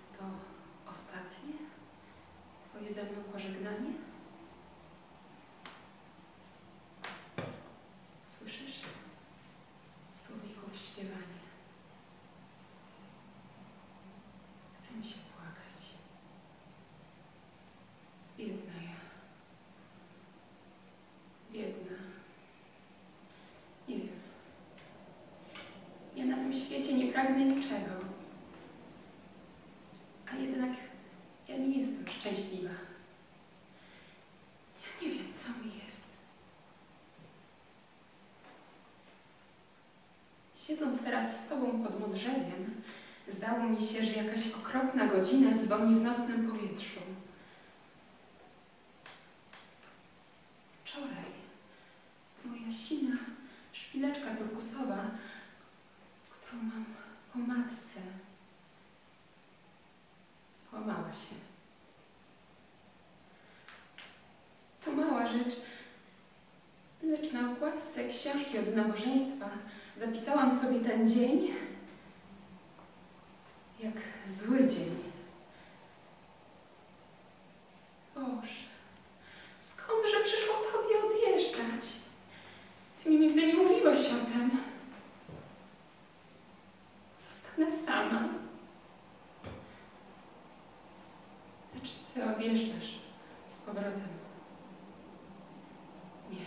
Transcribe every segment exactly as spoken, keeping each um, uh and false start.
Jest to ostatnie Twoje ze mną pożegnanie? Słyszysz? Słowików śpiewanie. Chce mi się płakać. Biedna ja. Biedna. Nie wiem. Ja na tym świecie nie pragnę niczego. A jednak ja nie jestem szczęśliwa. Ja nie wiem, co mi jest. Siedząc teraz z Tobą pod modrzewiem, zdało mi się, że jakaś okropna godzina dzwoni w nocnym powietrzu. Wczoraj moja sina szpileczka turkusowa, którą mam po matce, złamała się. To mała rzecz, lecz na okładce książki od nabożeństwa zapisałam sobie ten dzień jak zły dzień. Boże, skądże przyszło Tobie odjeżdżać? Ty mi nigdy nie mówiłaś o tym. Zostanę sama. Lecz Ty odjeżdżasz z powrotem. Nie.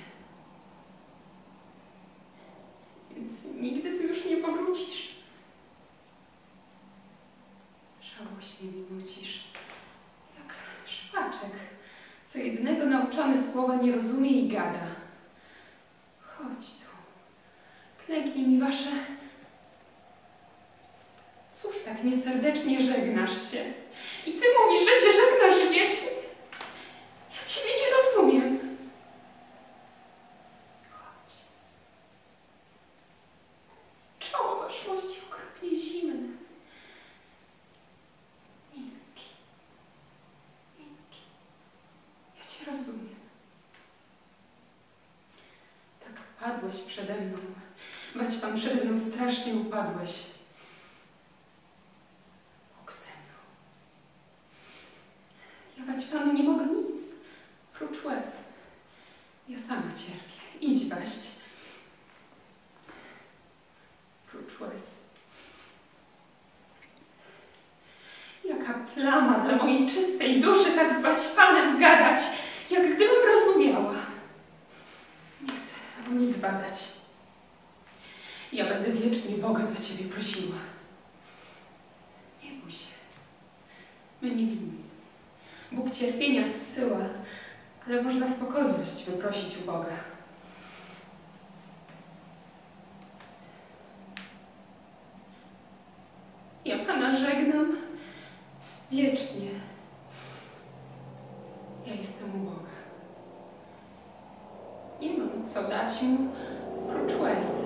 Więc nigdy tu już nie powrócisz. Żałośnie mi nucisz, jak szpaczek, co jednego nauczony słowa nie rozumie i gada. Chodź tu, klęknij mi wasze. Cóż tak nieserdecznie żegnasz się? I ty mówisz, że się żegnasz wiecznie? Ja ciebie nie rozumiem. Chodź. Czoło waszmości okropnie zimne. Milcz. Milcz. Ja cię rozumiem. Tak padłeś przede mną. Bać pan przede mną strasznie upadłeś. Ja bać panu nie mogę nic, prócz łez. Ja sama cierpię. Idź waść. Prócz łez. Jaka plama dla mojej czystej duszy tak z Waćpanem gadać, jak gdybym rozumiała. Nie chcę o nic badać. Ja będę wiecznie Boga za ciebie prosiła. Nie bój się. My nie winni. Bóg cierpienia zsyła, ale można spokojność wyprosić u Boga. Ja Pana żegnam wiecznie. Ja jestem u Boga. Nie mam co dać Mu prócz łez.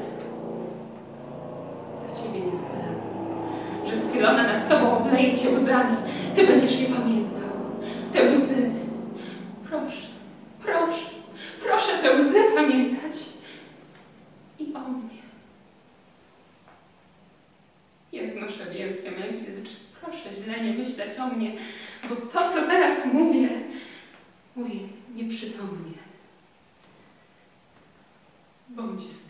Do Ciebie nie schylę, że schylona nad Tobą obleję Cię łzami. Ty będziesz je pamiętał. Te łzy. Proszę, proszę, proszę te łzy pamiętać. I o mnie. Ja znoszę wielkie męki, lecz proszę źle nie myśleć o mnie, bo to, co teraz mówię, mówię nieprzytomnie. Bądź zdrowy.